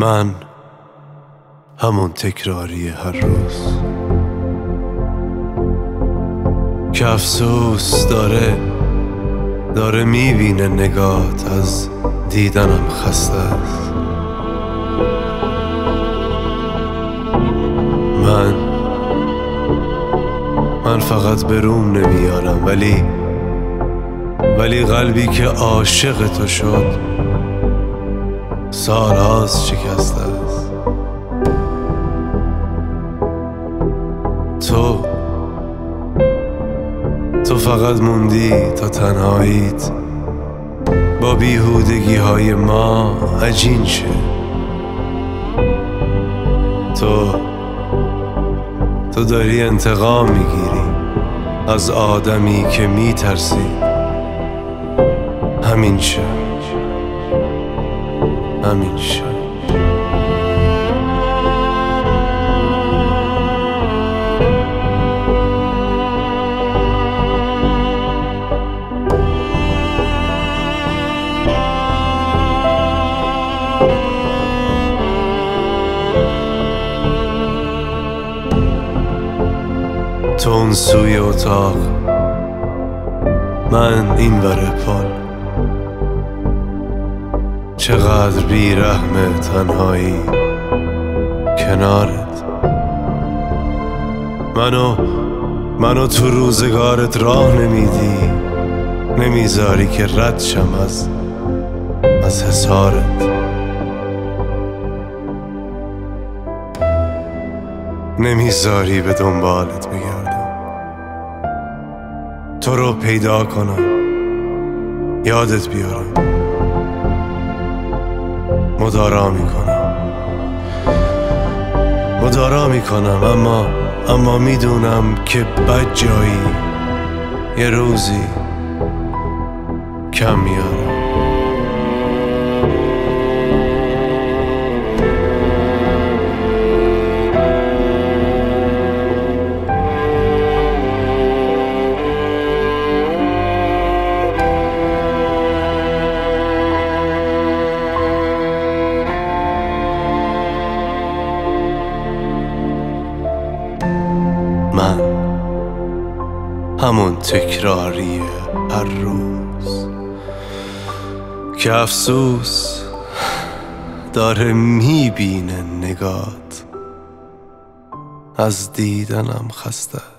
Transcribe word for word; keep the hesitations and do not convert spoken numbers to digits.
من همون تکراری هر روز که افسوس داره داره میبینه نگات از دیدنم خسته است. من من فقط به روم نمیارم ولی ولی قلبی که عاشق تو شد سالهاست شکسته است. تو تو فقط موندی تا تنهاییت با بیهودگی های ما عجین شه. تو تو داری انتقام میگیری از آدمی که میترسی. همین شه همین شه تو اون سوی اتاق، من این ور پل. چقدر بیرحمه تنهایی کنارت. منو منو تو روزگارت راه نمیدی، نمیذاری که رد شم از از حصارت. نمیذاری به دنبالت بگردم، تو رو پیدا کنم، یادت بیارم. مدارا میکنم مدارا میکنم اما اما میدونم که بد جایی یه روزی کم میارم. من همون تکراری هر روز که افسوس داره میبینه نگات از دیدنم خسته.